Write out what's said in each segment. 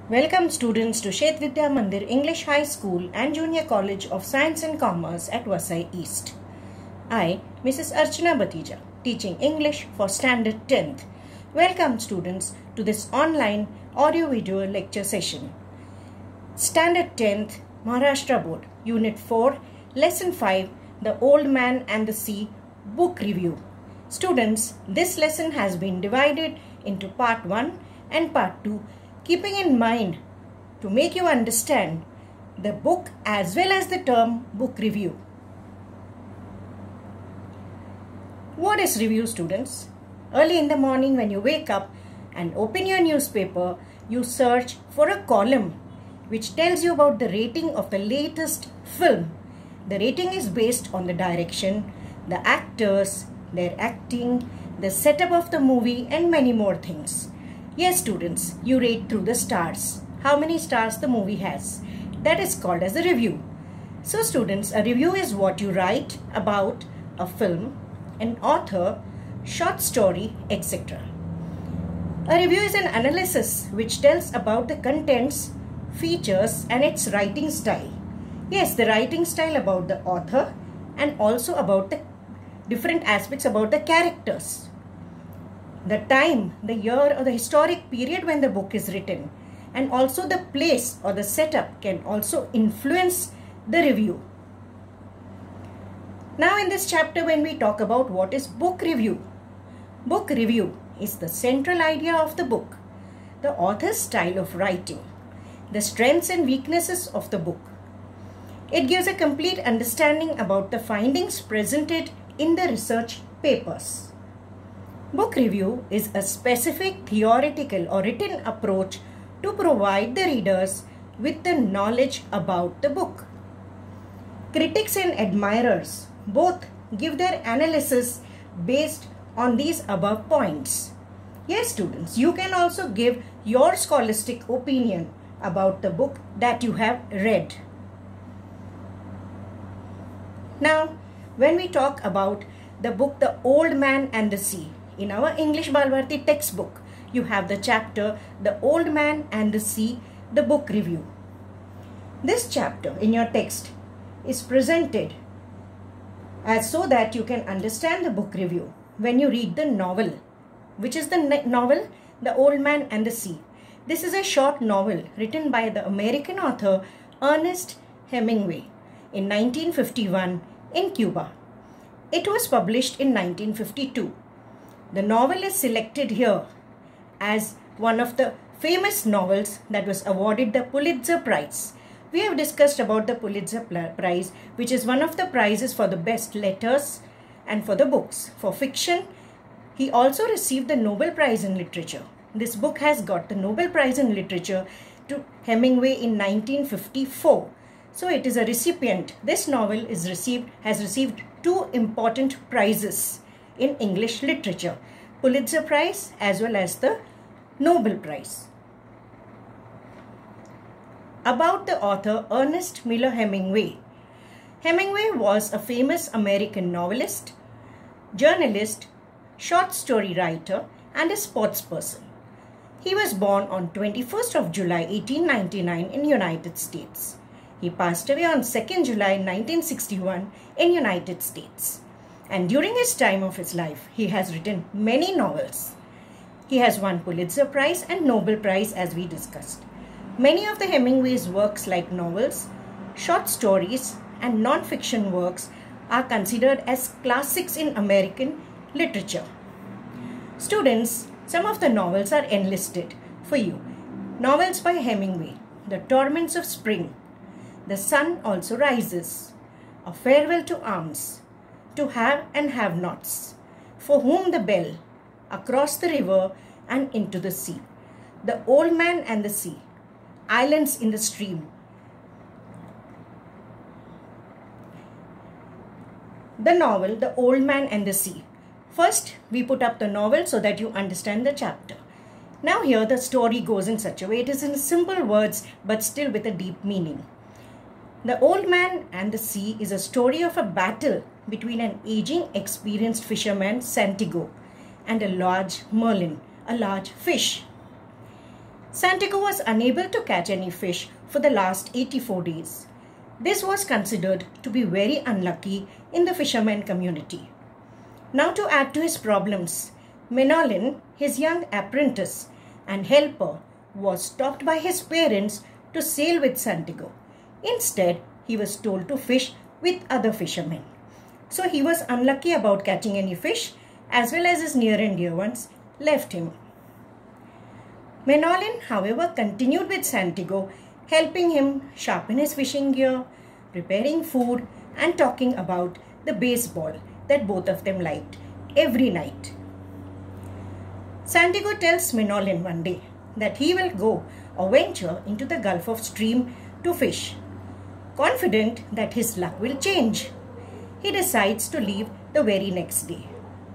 Welcome students to Shet Vidya Mandir English High School and Junior College of Science and Commerce at Vasai East. I, Mrs. Archana Batija, teaching English for Standard 10th. Welcome students to this online audio-video lecture session. Standard 10th Maharashtra Board, Unit 4, Lesson 5, The Old Man and the Sea, Book Review. Students, this lesson has been divided into Part 1 and Part 2, keeping in mind to make you understand the book as well as the term book review. What is review, students? Early in the morning when you wake up and open your newspaper, you search for a column which tells you about the rating of the latest film. The rating is based on the direction, the actors, their acting, the setup of the movie and many more things. Yes, students, you rate through the stars. How many stars the movie has. That is called as a review. So students, a review is what you write about a film, an author, short story, etc. A review is an analysis which tells about the contents, features and its writing style. Yes, the writing style about the author and also about the different aspects about the characters. The time, the year or the historic period when the book is written, and also the place or the setup can also influence the review. Now in this chapter when we talk about what is book review. Book review is the central idea of the book, the author's style of writing, the strengths and weaknesses of the book. It gives a complete understanding about the findings presented in the research papers. Book review is a specific theoretical or written approach to provide the readers with the knowledge about the book. Critics and admirers both give their analysis based on these above points. Yes, students, you can also give your scholastic opinion about the book that you have read. Now, when we talk about the book The Old Man and the Sea, in our English Balbharti textbook, you have the chapter The Old Man and the Sea, the book review. This chapter in your text is presented as so that you can understand the book review when you read the novel. Which is the novel? The Old Man and the Sea. This is a short novel written by the American author Ernest Hemingway in 1951 in Cuba. It was published in 1952. The novel is selected here as one of the famous novels that was awarded the Pulitzer Prize. We have discussed about the Pulitzer Prize, which is one of the prizes for the best letters and for the books. For fiction, he also received the Nobel Prize in Literature. This book has got the Nobel Prize in Literature to Hemingway in 1954. So it is a recipient. This novel has received two important prizes in English literature, Pulitzer Prize as well as the Nobel Prize. About the author Ernest Miller Hemingway. Hemingway was a famous American novelist, journalist, short story writer and a sportsperson. He was born on 21st of July 1899 in United States. He passed away on 2nd July 1961 in United States. And during his time of his life, he has written many novels. He has won Pulitzer Prize and Nobel Prize as we discussed. Many of the Hemingway's works like novels, short stories and non-fiction works are considered as classics in American literature. Students, some of the novels are enlisted for you. Novels by Hemingway, The Torments of Spring, The Sun Also Rises, A Farewell to Arms, To Have and Have-Nots, For Whom the Bell, Across the River and Into the Sea, The Old Man and the Sea, Islands in the Stream. The novel, The Old Man and the Sea. First, we put up the novel so that you understand the chapter. Now here the story goes in such a way. It is in simple words but still with a deep meaning. The Old Man and the Sea is a story of a battle between an aging, experienced fisherman, Santiago, and a large merlin, a large fish. Santiago was unable to catch any fish for the last 84 days. This was considered to be very unlucky in the fisherman community. Now, to add to his problems, Menolin, his young apprentice and helper, was stopped by his parents to sail with Santiago. Instead, he was told to fish with other fishermen. So he was unlucky about catching any fish, as well as his near and dear ones left him. Menolin, however, continued with Santiago, helping him sharpen his fishing gear, preparing food, and talking about the baseball that both of them liked every night. Santiago tells Menolin one day that he will go or venture into the Gulf of Stream to fish. Confident that his luck will change, he decides to leave the very next day.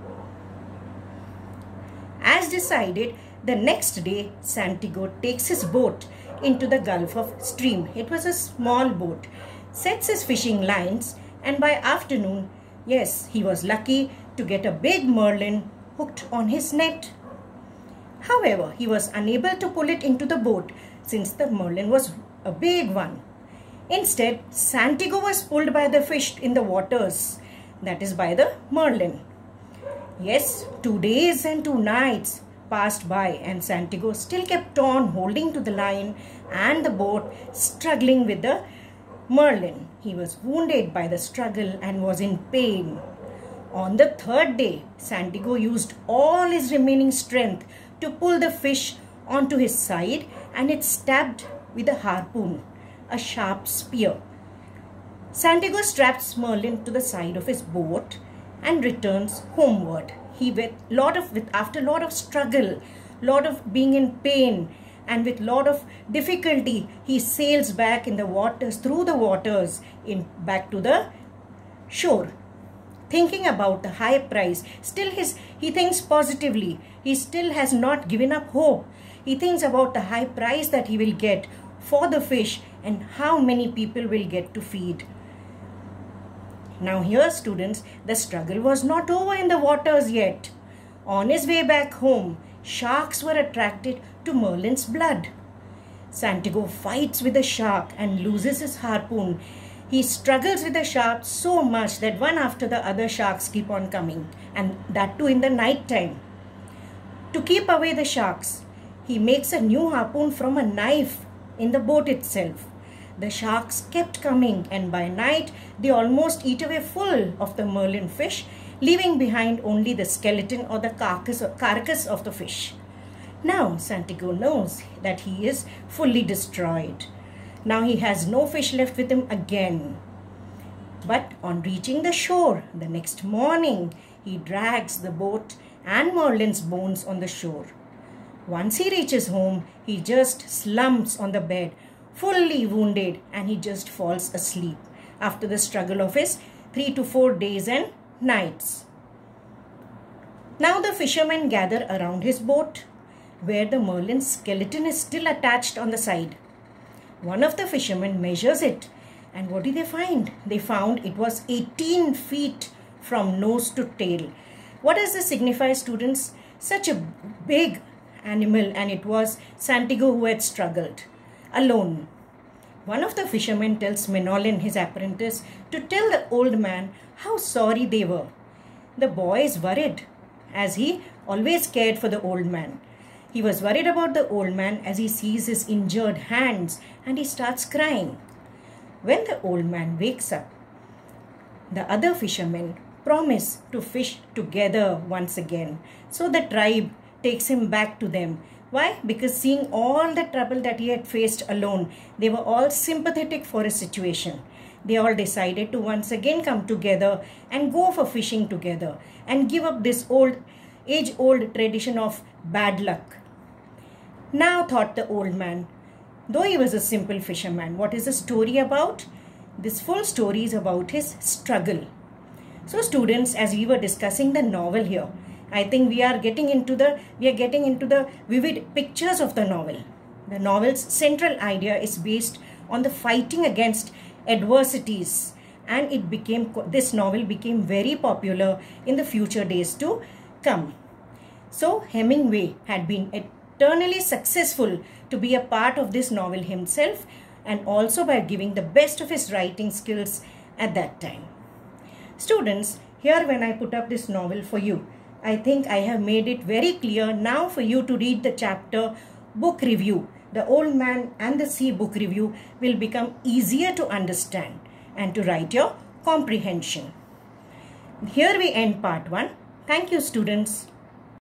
As decided, the next day Santiago takes his boat into the Gulf of Stream. It was a small boat, sets his fishing lines, and by afternoon, yes, he was lucky to get a big marlin hooked on his net. However, he was unable to pull it into the boat since the marlin was a big one. Instead, Santiago was pulled by the fish in the waters, that is by the marlin. Yes, 2 days and 2 nights passed by and Santiago still kept on holding to the line and the boat, struggling with the marlin. He was wounded by the struggle and was in pain. On the 3rd day, Santiago used all his remaining strength to pull the fish onto his side, and it stabbed with a harpoon, a sharp spear. Santiago straps marlin to the side of his boat and returns homeward. After a lot of struggle, lot of being in pain, and with lot of difficulty, he sails back in the waters, through the waters, back to the shore. Thinking about the high price, still he thinks positively. He still has not given up hope. He thinks about the high price that he will get for the fish and how many people will get to feed. Now here, students, the struggle was not over in the waters yet. On his way back home, sharks were attracted to Merlin's blood. Santiago fights with the shark and loses his harpoon. He struggles with the shark so much that one after the other sharks keep on coming, and that too in the night time. To keep away the sharks, he makes a new harpoon from a knife in the boat itself. The sharks kept coming, and by night they almost eat away full of the marlin fish, leaving behind only the skeleton or the carcass of the fish. Now Santiago knows that he is fully destroyed. Now he has no fish left with him again. But on reaching the shore the next morning, he drags the boat and Merlin's bones on the shore. Once he reaches home, he just slumps on the bed, fully wounded, and he just falls asleep after the struggle of his 3 to 4 days and nights. Now the fishermen gather around his boat, where the Merlin's skeleton is still attached on the side. One of the fishermen measures it, and what did they find? They found it was 18 feet from nose to tail. What does this signify, students? Such a big animal, and it was Santiago who had struggled alone. One of the fishermen tells Menolin, his apprentice, to tell the old man how sorry they were. The boy is worried, as he always cared for the old man. He was worried about the old man as he sees his injured hands, and he starts crying. When the old man wakes up, the other fishermen promise to fish together once again. So the tribe takes him back to them. Why? Because seeing all the trouble that he had faced alone, they were all sympathetic for his situation. They all decided to once again come together and go for fishing together and give up this age-old tradition of bad luck. Now, thought the old man, though he was a simple fisherman, what is the story about? This full story is about his struggle. So students, as we were discussing the novel here, I think we are getting into the vivid pictures of the novel. The novel's central idea is based on the fighting against adversities, and this novel became very popular in the future days to come. So Hemingway had been eternally successful to be a part of this novel himself, and also by giving the best of his writing skills at that time. Students, here when I put up this novel for you, I think I have made it very clear now for you to read the chapter Book Review. The Old Man and the Sea book review will become easier to understand and to write your comprehension. Here we end part 1. Thank you, students.